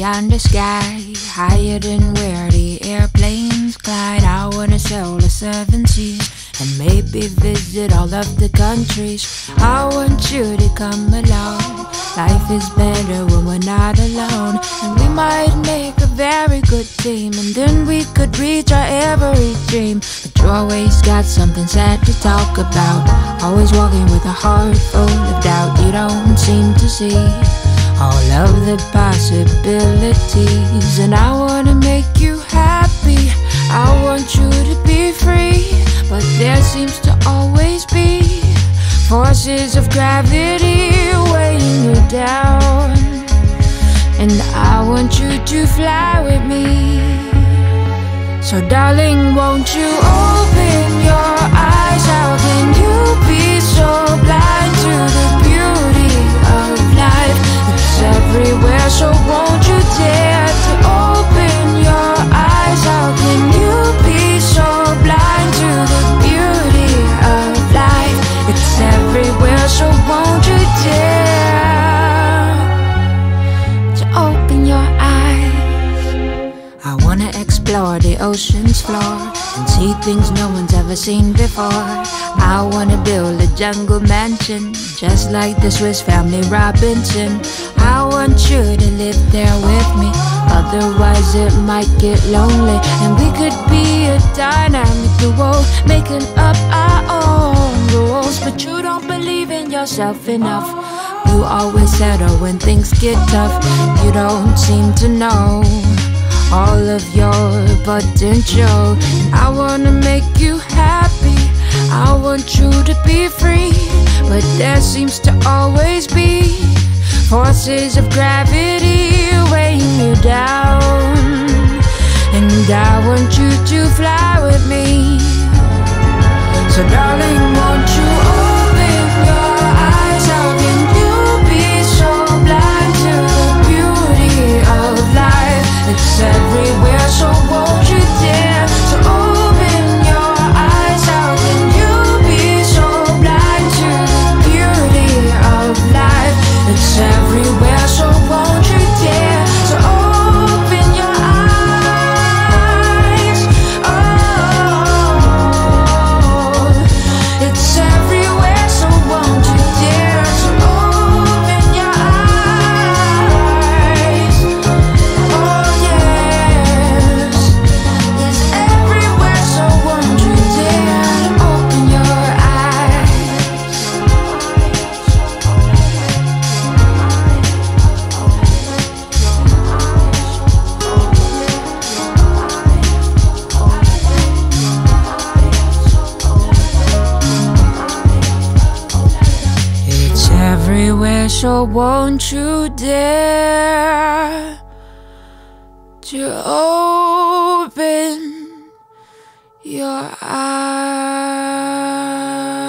beyond the sky, higher than where the airplanes glide. I wanna sail the seven seas and maybe visit all of the countries. I want you to come along. Life is better when we're not alone, and we might make a very good team, and then we could reach our every dream. But you always got something sad to talk about, always walking with a heart full of doubt. You don't seem to see all of the possibilities, and I wanna make you happy. I want you to be free, but there seems to always be forces of gravity weighing you down, and I want you to fly with me. So darling, won't you open your eyes? How can you be so blind to the beauty of life? It's everywhere, so won't you dare to open your eyes? How can you be so blind to the beauty of life? It's everywhere, so won't you dare to open your eyes? I wanna explore the ocean's floor and see things no one's ever seen before. I wanna build a jungle mansion just like the Swiss Family Robinson. I want you to live there with me, otherwise it might get lonely. And we could be a dynamic duo, making up our own rules. But you don't believe in yourself enough. You always settle when things get tough. You don't seem to know all of your potential, and I wanna make you happy. I want you to be free, but there seems to always be forces of gravity weighing you down, and I want you to fly with me. So darling, won't you open your eyes? How can you be so blind to the beauty of life? It's everywhere, so won't you dare to open your eyes? How can you be so blind to the beauty of life? It's everywhere, so won't you dare to open your eyes? Oh, it's everywhere, so won't you dare to open your eyes? Oh yes, it's everywhere, so won't you dare to open your eyes? It's everywhere, so won't you dare to open your eyes?